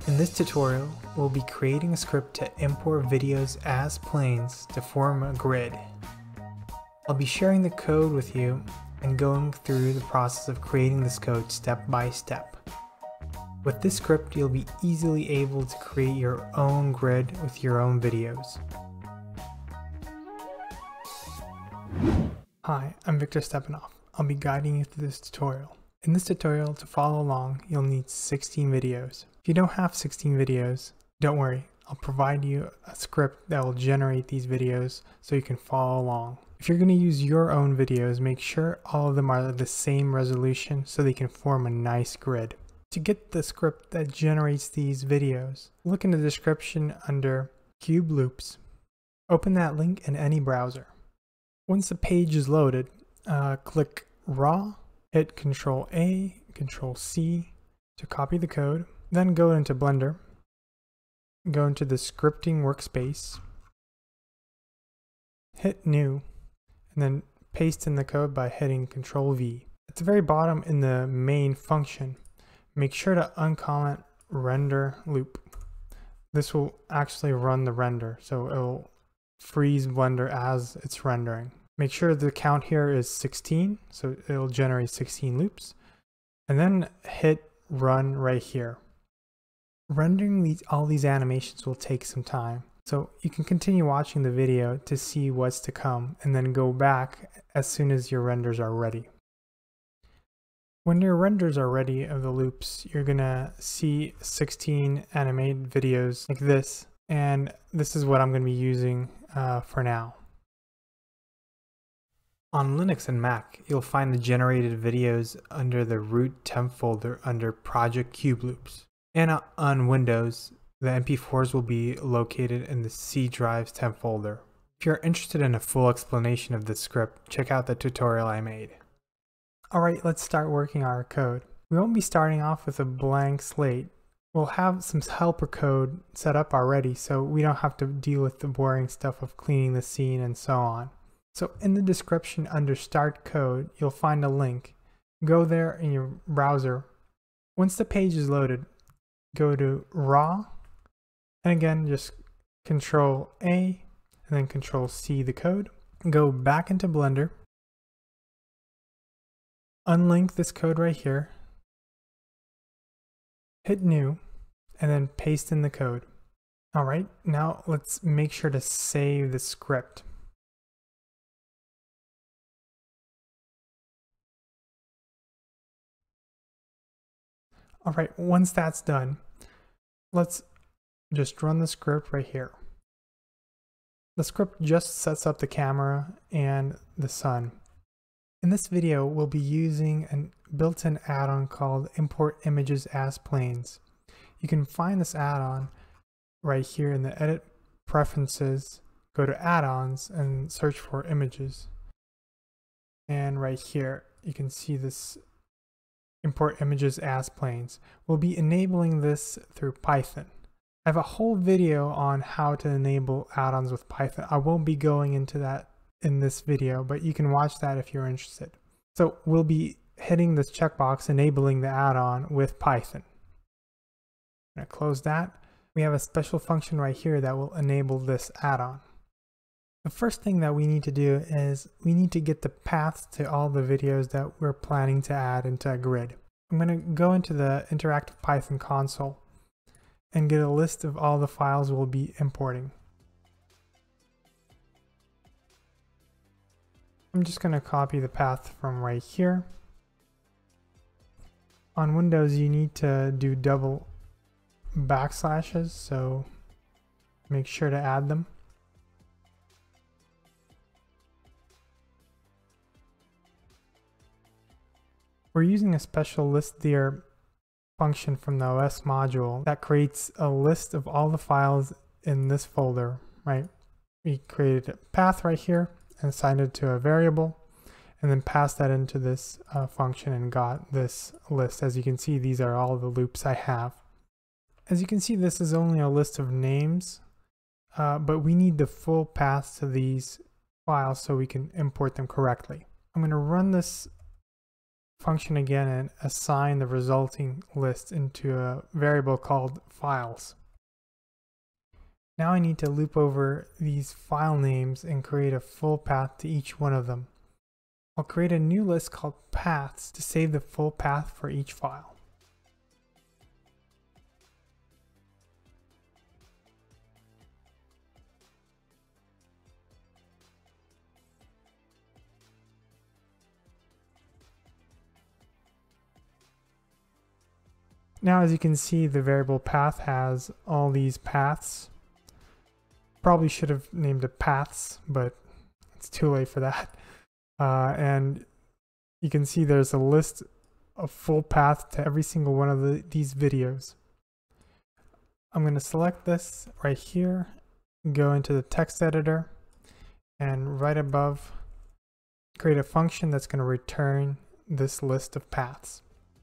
In this tutorial, we'll be creating a script to import videos as planes to form a grid. I'll be sharing the code with you and going through the process of creating this code step by step. With this script, you'll be easily able to create your own grid with your own videos. Hi, I'm Victor Stepanov. I'll be guiding you through this tutorial. In this tutorial, to follow along, you'll need 16 videos. If you don't have 16 videos, don't worry. I'll provide you a script that will generate these videos so you can follow along. If you're going to use your own videos, make sure all of them are the same resolution so they can form a nice grid. To get the script that generates these videos, look in the description under Cube Loops. Open that link in any browser. Once the page is loaded, click Raw, hit Ctrl A, Ctrl C to copy the code. Then go into Blender, go into the scripting workspace, hit New, and then paste in the code by hitting Ctrl V. At the very bottom in the main function, make sure to uncomment render loop. This will actually run the render, so it will freeze Blender as it's rendering. Make sure the count here is 16, so it'll generate 16 loops, and then hit run right here. Rendering all these animations will take some time, so you can continue watching the video to see what's to come and then go back as soon as your renders are ready. When your renders are ready of the loops, you're gonna see 16 animated videos like this, and this is what I'm gonna be using for now. On Linux and Mac, you'll find the generated videos under the root temp folder under Project Cube Loops. And on Windows, the MP4s will be located in the C drive's temp folder. If you're interested in a full explanation of this script, check out the tutorial I made. Alright, let's start working our code. We won't be starting off with a blank slate. We'll have some helper code set up already, so we don't have to deal with the boring stuff of cleaning the scene and so on. So in the description under Start Code, you'll find a link. Go there in your browser. Once the page is loaded, go to Raw, and again just Ctrl A and then Ctrl C the code. Go back into Blender, unlink this code right here, hit New, and then paste in the code. Alright, now let's make sure to save the script. Alright, once that's done, let's just run the script right here. The script just sets up the camera and the sun. In this video, we'll be using a built-in add-on called Import Images as Planes. You can find this add-on right here in the Edit Preferences, go to Add-ons and search for Images. And right here, you can see this Import Images as Planes. We'll be enabling this through Python. I have a whole video on how to enable add-ons with Python. I won't be going into that in this video, but you can watch that if you're interested. So we'll be hitting this checkbox enabling the add-on with Python. I'm going to close that. We have a special function right here that will enable this add-on. The first thing that we need to do is we need to get the paths to all the videos that we're planning to add into a grid. I'm going to go into the interactive Python console and get a list of all the files we'll be importing. I'm just going to copy the path from right here. On Windows, you need to do double backslashes, so make sure to add them. We're using a special list there function from the OS module that creates a list of all the files in this folder, right? We created a path right here and assigned it to a variable and then passed that into this function and got this list. As you can see, these are all the loops I have. As you can see, this is only a list of names, but we need the full path to these files so we can import them correctly. I'm going to run this function again and assign the resulting list into a variable called files. Now I need to loop over these file names and create a full path to each one of them. I'll create a new list called paths to save the full path for each file. Now, as you can see, the variable path has all these paths. Probably should have named it paths, but it's too late for that. And you can see there's a list of full path to every single one of these videos. I'm going to select this right here, go into the text editor, and right above, create a function that's going to return this list of paths.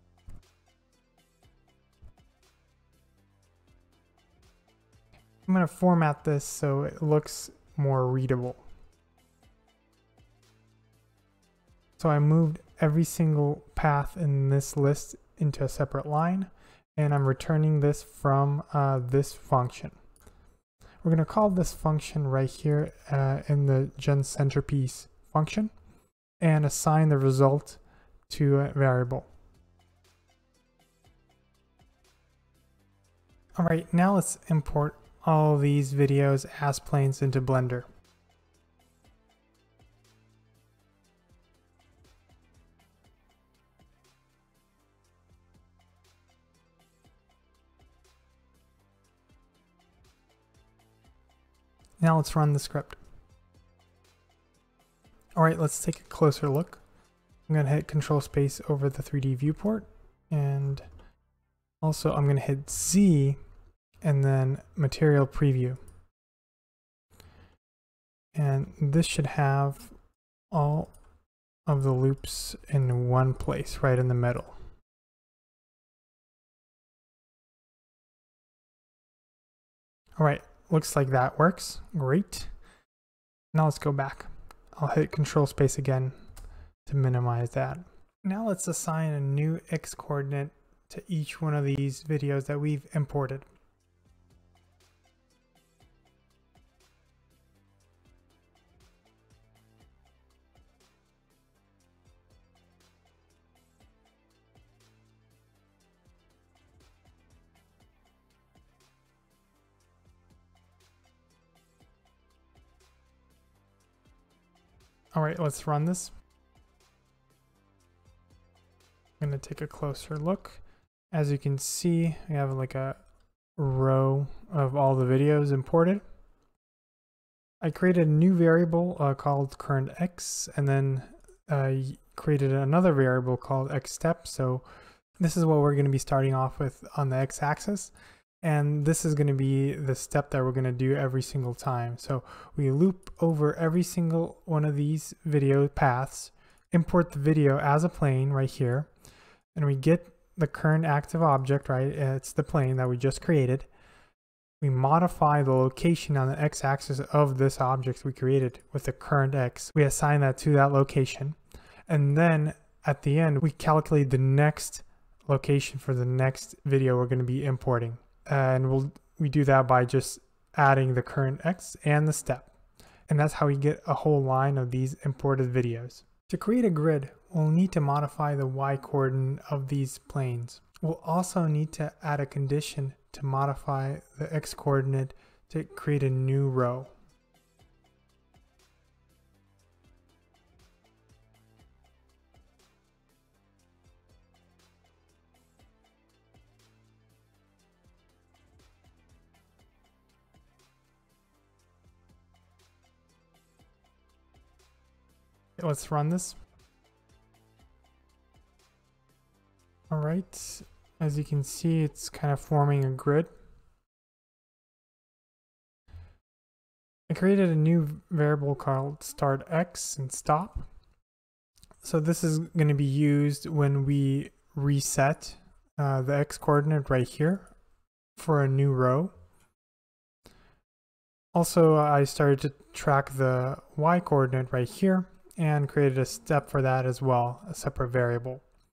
I'm going to format this so it looks more readable. So I moved every single path in this list into a separate line, and I'm returning this from this function. We're going to call this function right here in the genCenterPiece function and assign the result to a variable. All right, now let's import all these videos as planes into Blender. Now let's run the script. All right, let's take a closer look. I'm going to hit Control Space over the 3D viewport, and also I'm going to hit Z and then Material Preview. And this should have all of the loops in one place, right in the middle. All right, looks like that works. Great. Now let's go back. I'll hit Control Space again to minimize that. Now let's assign a new X coordinate to each one of these videos that we've imported. All right, let's run this. I'm going to take a closer look. As you can see, we have like a row of all the videos imported. I created a new variable called current X, and then created another variable called X step. So this is what we're going to be starting off with on the X axis. And this is going to be the step that we're going to do every single time. So we loop over every single one of these video paths, import the video as a plane right here, and we get the current active object, right? It's the plane that we just created. We modify the location on the x-axis of this object we created with the current x. We assign that to that location. And then at the end, we calculate the next location for the next video we're going to be importing. And we do that by just adding the current X and the step. And that's how we get a whole line of these imported videos. To create a grid, we'll need to modify the Y coordinate of these planes. We'll also need to add a condition to modify the X coordinate to create a new row. Let's run this. All right, as you can see, it's kind of forming a grid. I created a new variable called start X and stop. So this is going to be used when we reset the X coordinate right here for a new row. Also, I started to track the Y coordinate right here and created a step for that as well, a separate variable.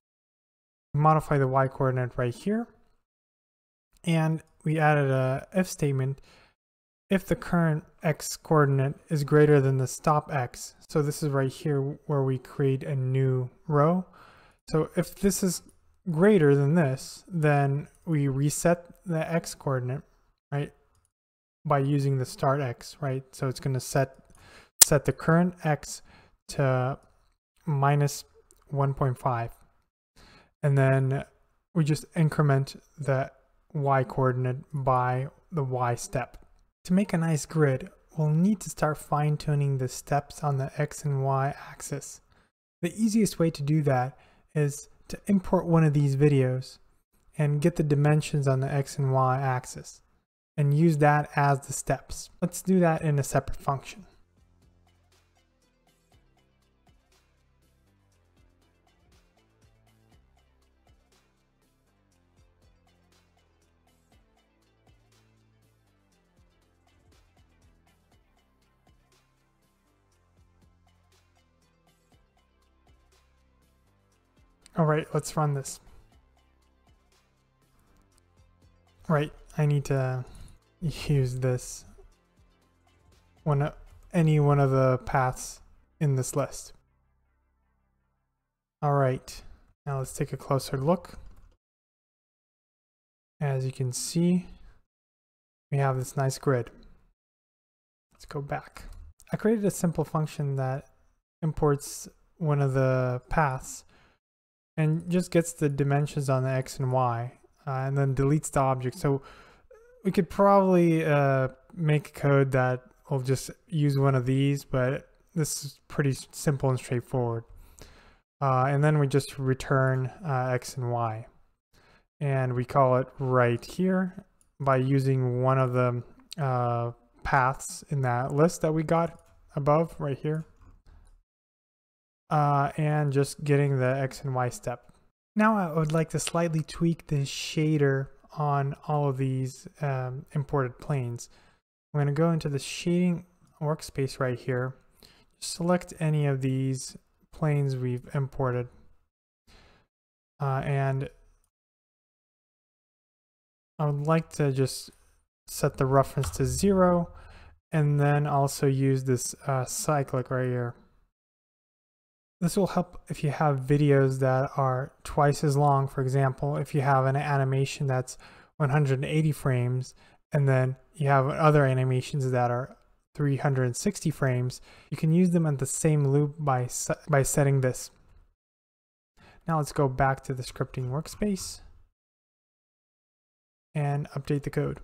modify the y coordinate right here, and we added a if statement if the current x coordinate is greater than the stop x. So this is right here where we create a new row. So if this is greater than this, then we reset the x coordinate, right, by using the start x, right? So it's going to set the current x to minus 1.5, and then we just increment the y coordinate by the y step. To make a nice grid, we'll need to start fine-tuning the steps on the x and y axis. The easiest way to do that is to import one of these videos and get the dimensions on the x and y axis and use that as the steps. Let's do that in a separate function. All right, let's run this. Right, I need to use this any one of the paths in this list. All right, now let's take a closer look. As you can see, we have this nice grid. Let's go back. I created a simple function that imports one of the paths and just gets the dimensions on the x and y, and then deletes the object. So we could probably make code that will just use one of these, but this is pretty simple and straightforward. And then we just return x and y, and we call it right here by using one of the paths in that list that we got above right here. And just getting the x and y step. Now I would like to slightly tweak the shader on all of these imported planes. I'm going to go into the shading workspace right here, select any of these planes we've imported, and I would like to just set the reference to 0, and then also use this cyclic right here. This will help if you have videos that are twice as long. For example, if you have an animation that's 180 frames and then you have other animations that are 360 frames, you can use them in the same loop by setting this. Now let's go back to the scripting workspace and update the code.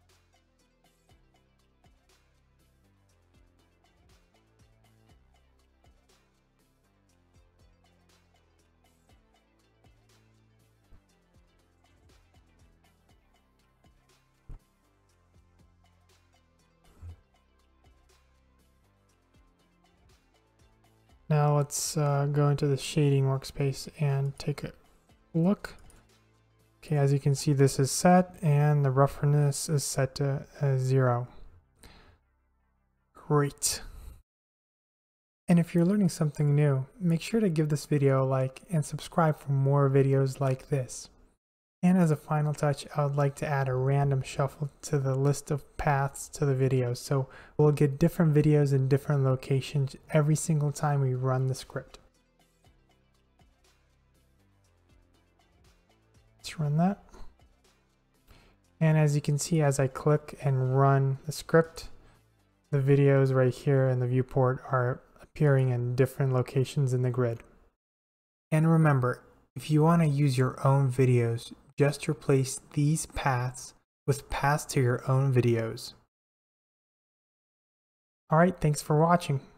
Now let's go into the shading workspace and take a look. Okay, as you can see, this is set and the roughness is set to 0. Great. And if you're learning something new, make sure to give this video a like and subscribe for more videos like this. And as a final touch, I would like to add a random shuffle to the list of paths to the videos, so we'll get different videos in different locations every single time we run the script. Let's run that. And as you can see, as I click and run the script, the videos right here in the viewport are appearing in different locations in the grid. And remember, if you want to use your own videos, just replace these paths with paths to your own videos. Alright, thanks for watching.